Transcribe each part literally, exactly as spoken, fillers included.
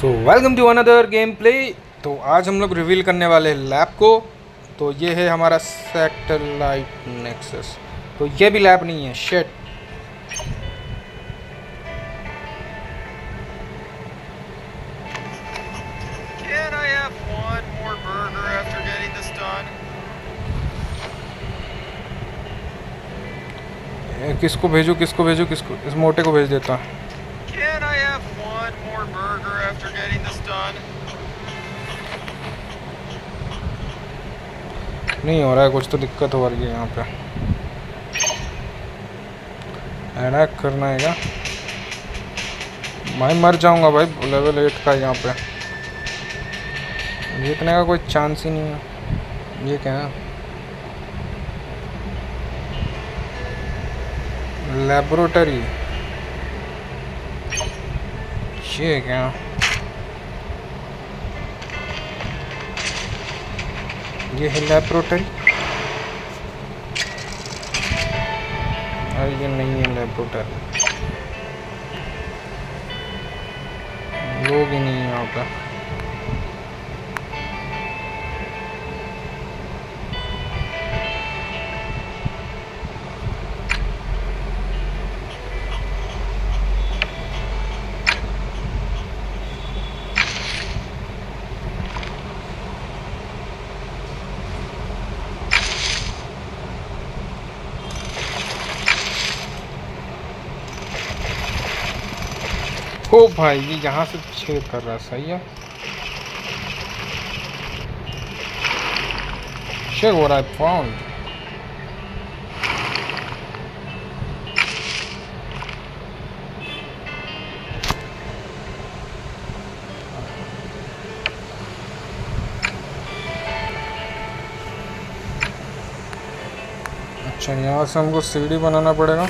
So welcome to another game play. तो आज हम लोग रिवील करने वाले हैं लैब को। तो ये है हमारा सैटेलाइट नेक्सस। तो ये भी लैब नहीं है, shit. Can I have one more burger after getting this done? किसको भेजूँ किसको भेजूँ किसको? इस मोटे को भेज देता। Can I have one more burger after getting this done? नहीं हो रहा है, कुछ तो दिक्कत हो रही है यहाँ पे। अटैक करना है क्या? मैं मर जाऊंगा भाई, लेवल एट का यहाँ पे जीतने का कोई चांस ही नहीं है। ये क्या है? लेबोरेटरी। ये क्या? ये है लेबोरेटरी। अरे ये नहीं है लेबोरेटरी, लोग ही नहीं है यहाँ पे। ओ भाई, ये यहाँ से छेद कर रहा है, सही है। शेयर हो रहा है फाउंड। अच्छा, यहाँ से हमको सीढ़ी बनाना पड़ेगा।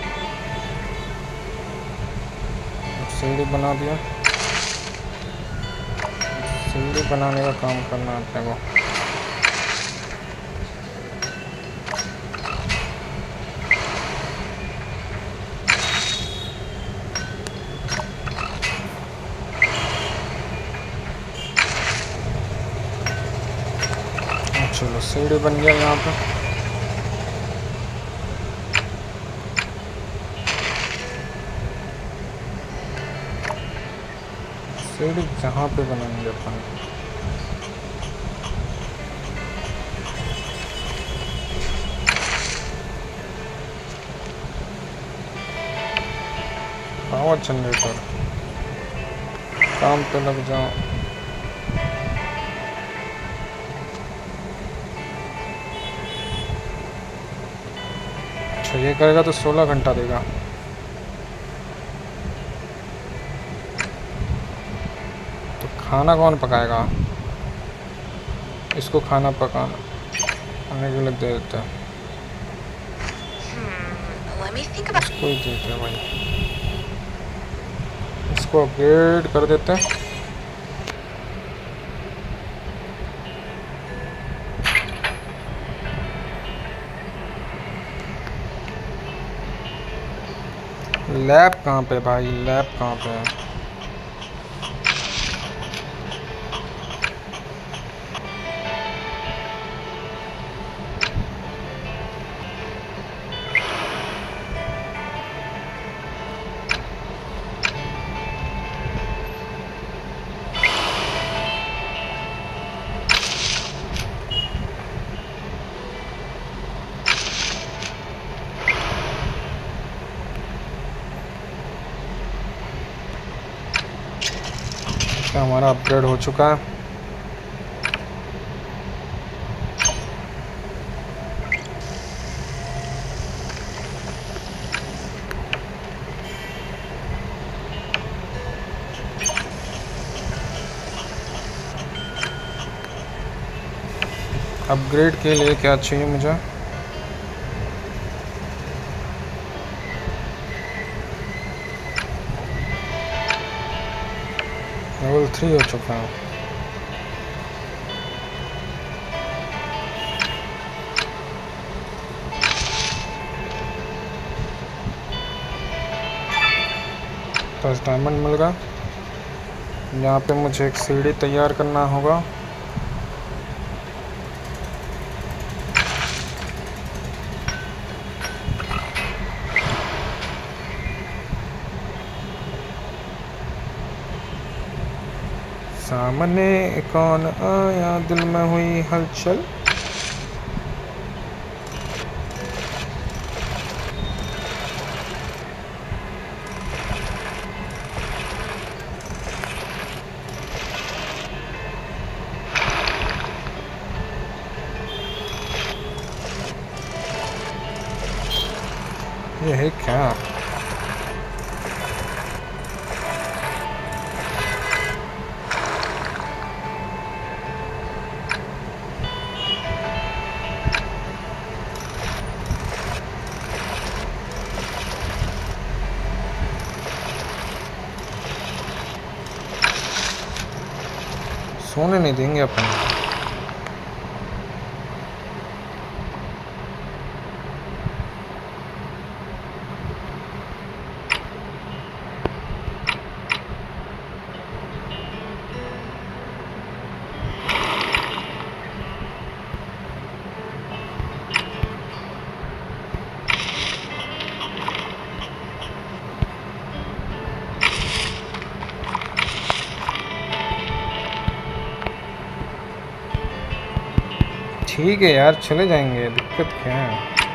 सीढ़ी बना दिया। सीढ़ी बनाने का काम करना है अपने को। चलो सीढ़ी बन गया यहाँ पे। सीढ़ी जहाँ पे बनाएंगे अपन, पावर जनरेटर, काम पे लग जाओ। अच्छा, ये करेगा तो सोलह घंटा देगा। खाना कौन पकाएगा? इसको खाना पकाना आने के लिए दे देते हैं। इसको ही देते हैं भाई, इसको अपग्रेड कर देते हैं। लैब कहाँ पे भाई? लैब कहाँ पे है? हमारा अपग्रेड हो चुका है। अपग्रेड के लिए क्या चाहिए मुझे? लेवल थ्री हो चुका है। दस डायमंड मिल गया। यहाँ पे मुझे एक सीढ़ी तैयार करना होगा। सामने कौन आया, दिल में हुई हलचल। ये है क्या? सोने नहीं देंगे अपन। ठीक है यार, चले जाएंगे, दिक्कत क्या है।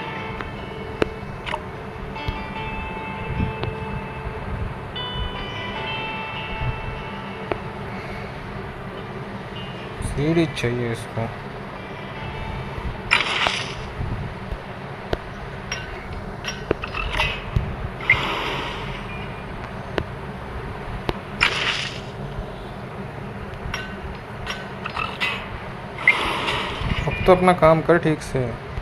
सीढ़ी चाहिए इसको। तो अपना काम कर ठीक से।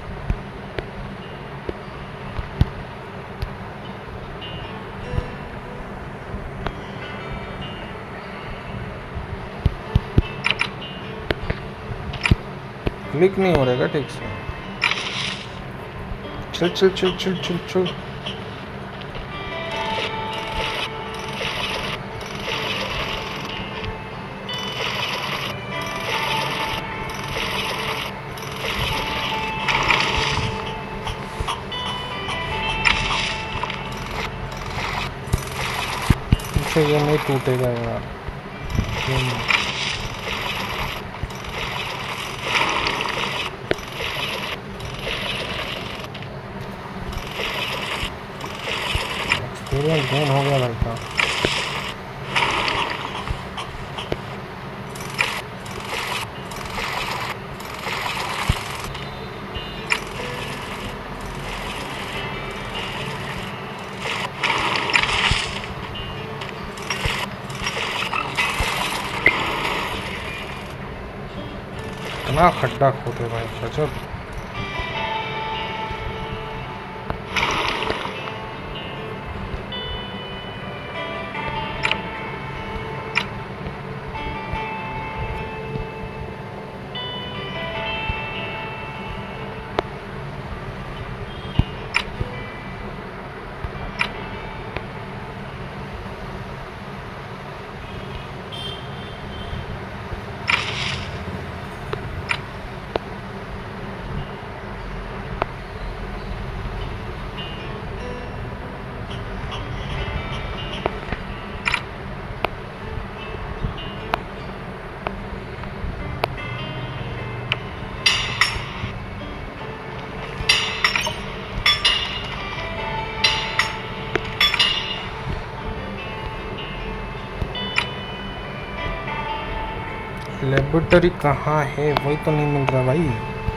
क्लिक नहीं हो रहेगा ठीक से। चल चल चल चल चल चल। ये नहीं टूटेगा यार। एक्सपीरियंस गेन हो गया लड़का। इतना खड्डा खोदे भाई, गजब। लेबोरेटरी कहाँ है, वही तो नहीं मिल रहा भाई।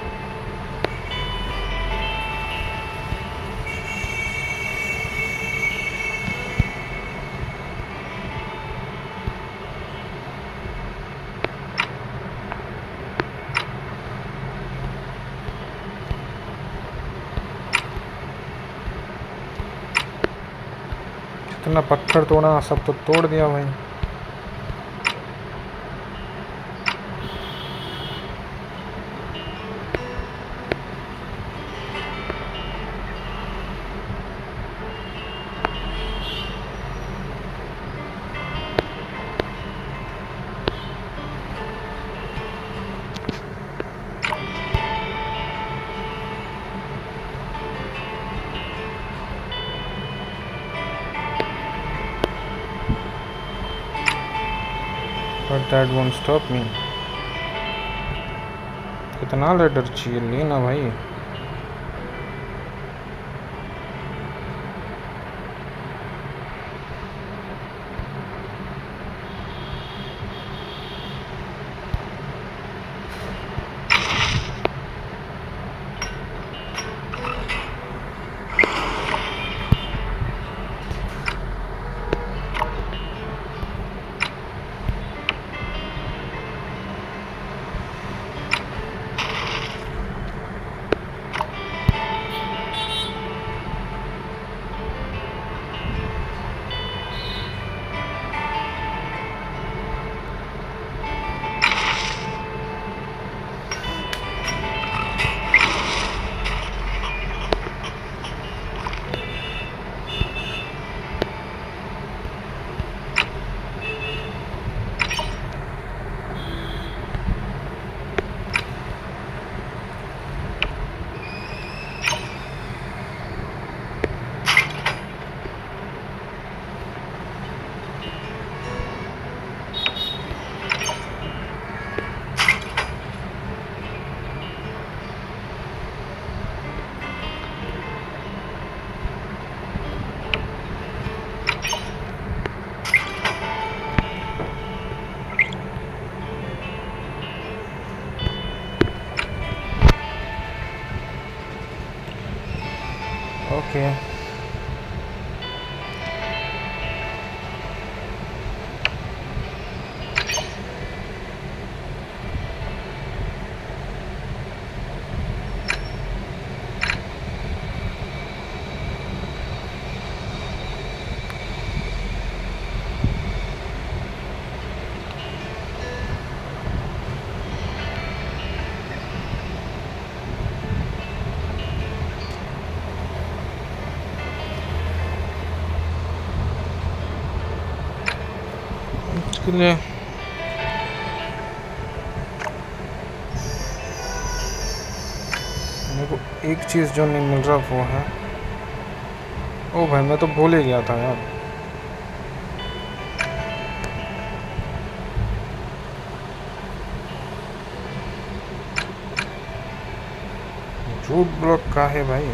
जितना पत्थर तोड़ा सब तो तोड़ दिया भाई। But that won't stop me. कितना लेटर चाहिए लेना भाई। ओके इसके लिए मेरे को एक चीज़ जो नहीं मिल रहा वो है, ओ भाई मैं तो भूल ही गया था यार। झूठ ब्लॉक का है भाई।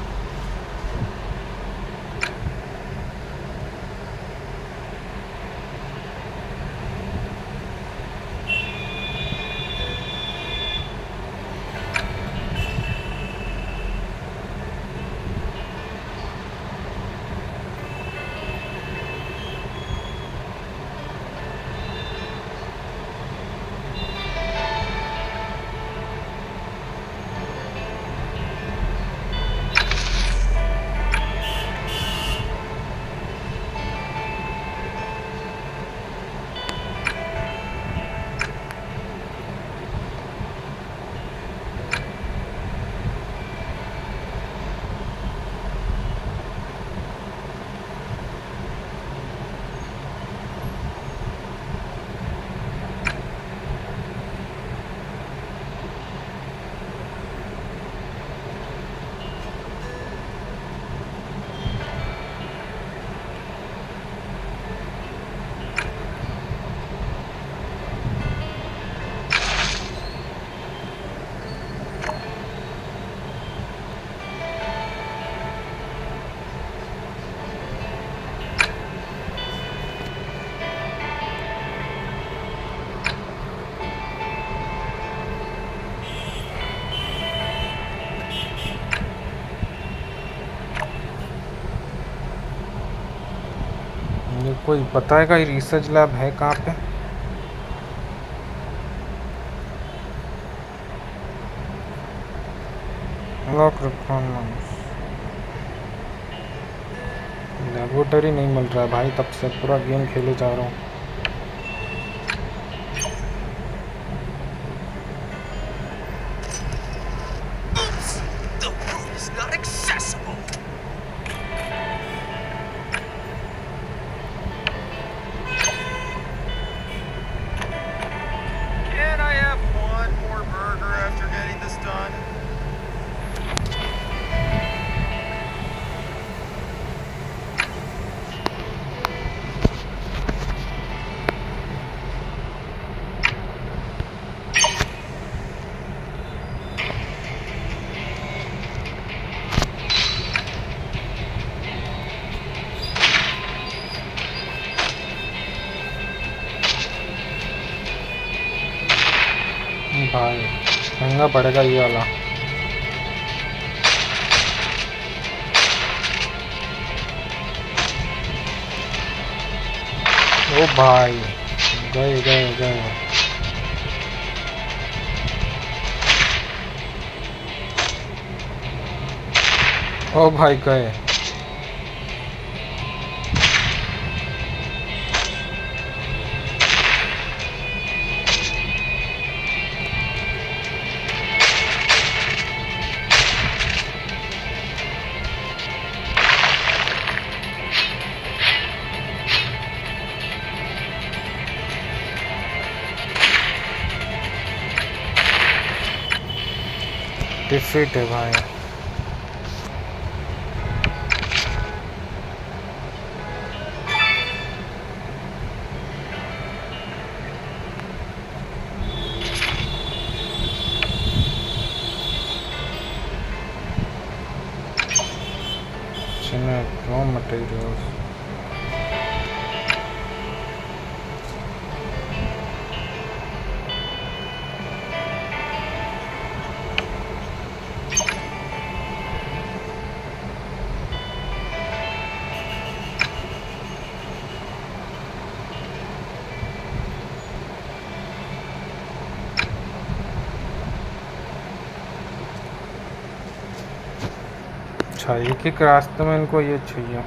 कोई बताएगा ये रिसर्च लैब है कहाँ पे? लॉक रिक्वायरमेंट्स लेबोरेटरी नहीं मिल रहा है भाई, तब से पूरा गेम खेले जा रहा हूँ। भाई महंगा पड़ेगा ये वाला। ओ भाई गए गए गए। ओ भाई गए। डिफीट है भाई। रॉ मटेरियल्स अच्छा, एक एक रास्ते में इनको ये चाहिए।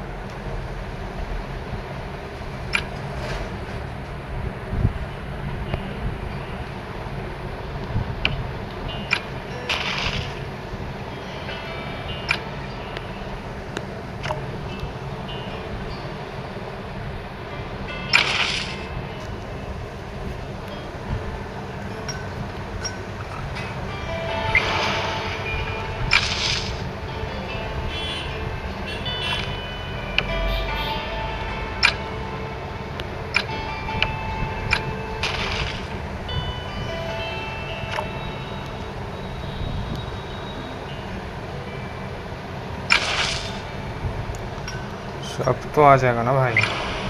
अब तो आ जाएगा ना भाई।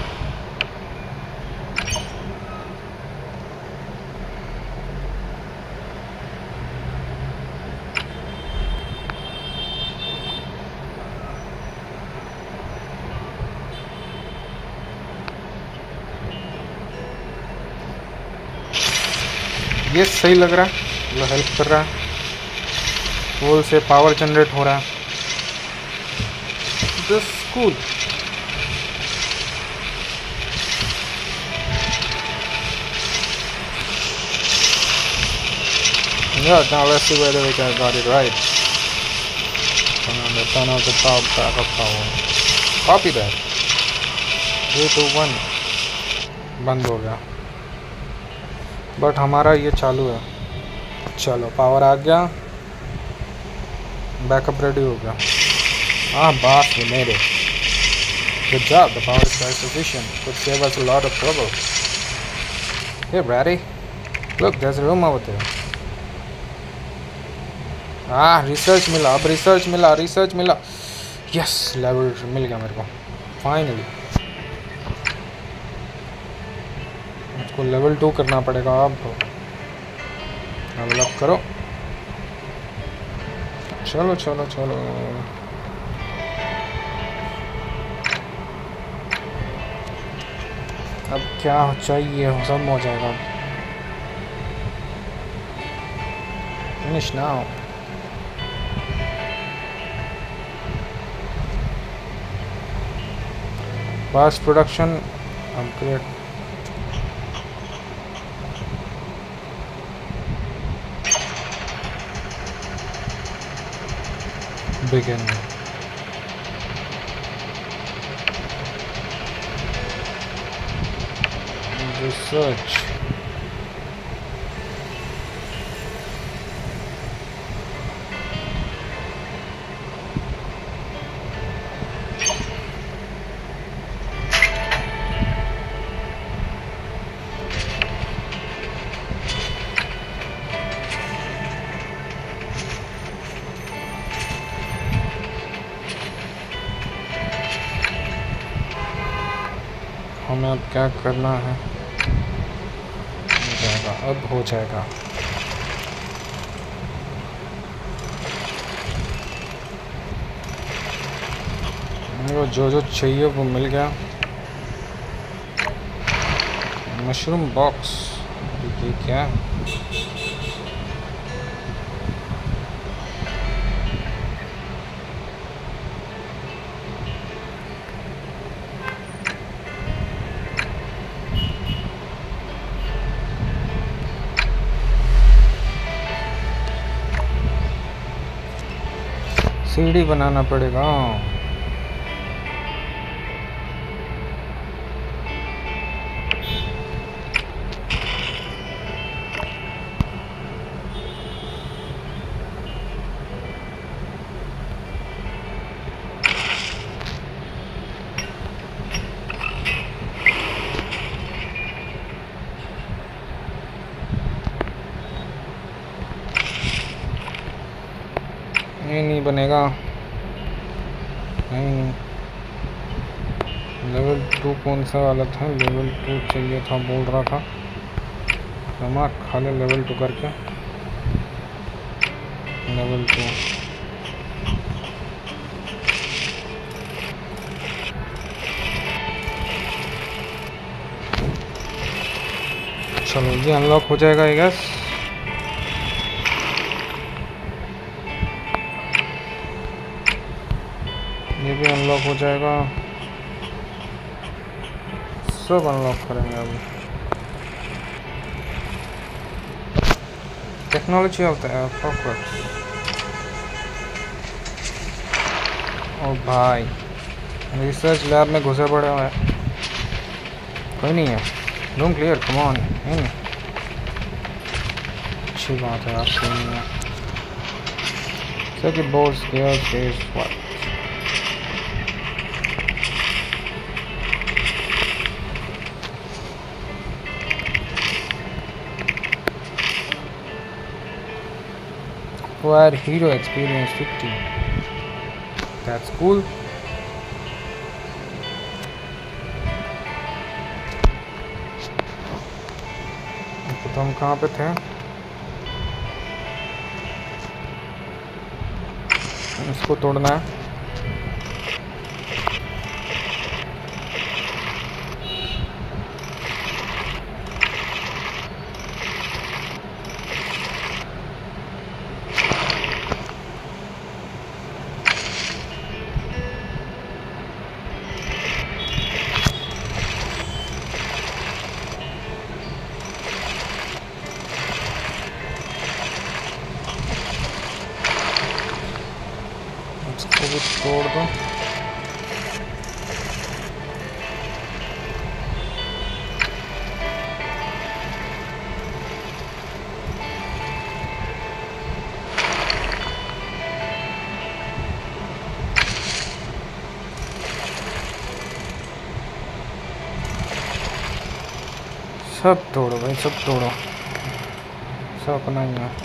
ये सही लग रहा है, हेल्प कर रहा है। पोल से पावर जनरेट हो रहा है। This cool. Yeah, now let's see whether we can got it right. Turn on the turn off the power backup power. Copy that. three two one बंद हो गया, बट हमारा ये चालू है। चलो पावर आ गया, बैकअप रेडी हो गया। हाँ बास we made it. Good job. The power is quite sufficient. Could save us a lot of trouble. Hey Brady, look, there's a room over there. हाँ रिसर्च मिला, अब रिसर्च मिला, रिसर्च मिला। यस लेवल मिल गया मेरे को फाइनली। मुझको level two करना पड़ेगा। अब लेवल अप करो। चलो चलो चलो। अब क्या चाहिए सब हो जाएगा। Finish now. Fast production upgrade. Begin. Research. हमें अब क्या करना है? हो जाएगा, अब हो जाएगा। वो जो जो चाहिए वो मिल गया। मशरूम बॉक्स, ये क्या है? सीढ़ी बनाना पड़ेगा। ये नहीं बनेगा, नहीं। लेवल टू कौन सा वाला था? लेवल टू चाहिए था, बोल रहा था। दिमाग खा ले लेवल टू करके। लेवल टू चलो, ये अनलॉक हो जाएगा आई गेस। ये भी अनलॉक हो जाएगा। सब अनलॉक करेंगे अभी। Technology of the apocalypse. ओ भाई, रिसर्च लैब में घुसे पड़े हुए हैं। कोई नहीं है, रूम क्लियर, कम ऑन। अच्छी बात है, आप कोई नहीं है। Circuit board, scare, face, what. Acquire hero experience fifty. That's cool. तो हम कहाँ पे थे? इसको तोड़ना है। तोड़ दो। सब तोड़ो भाई, सब तोड़ो, सब अपना ही है।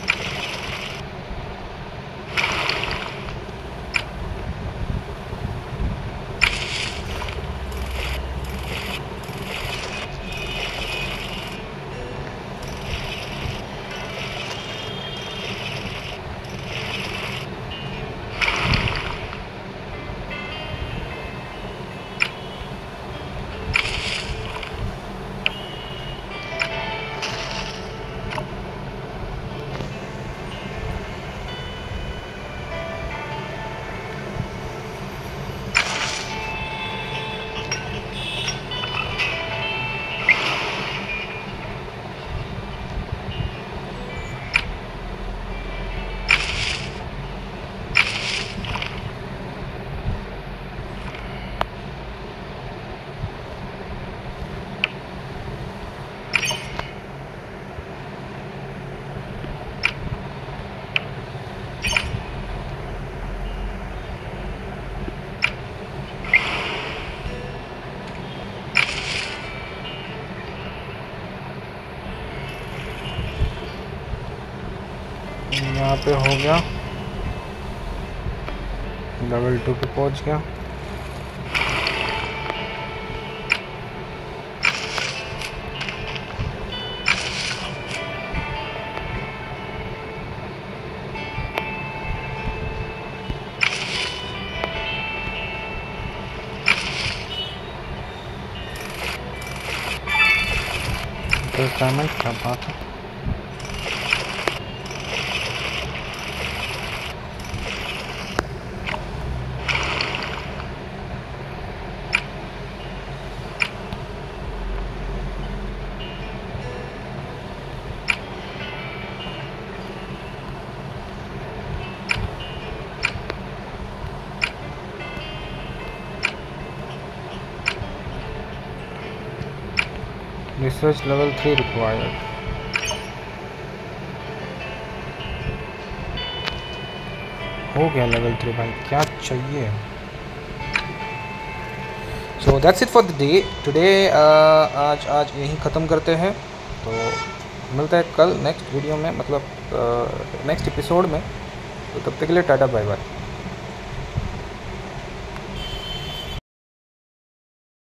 यहाँ पे हो गया, लेवल टू पे पहुँच गया। रिक्वायरमेंट, क्या बात है। Research level three required. हो गया लेवल थ्री भाई, क्या चाहिए। So that's it for the day today. आज आज यहीं ख़त्म करते हैं, तो मिलते हैं कल नेक्स्ट वीडियो में, मतलब नेक्स्ट एपिसोड में। तो तब तक के लिए टाटा बाय बाय।